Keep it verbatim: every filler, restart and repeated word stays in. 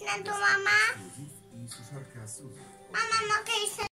a tu mamá? Y sus sarcasmos. Mamá, no, ¿qué hice?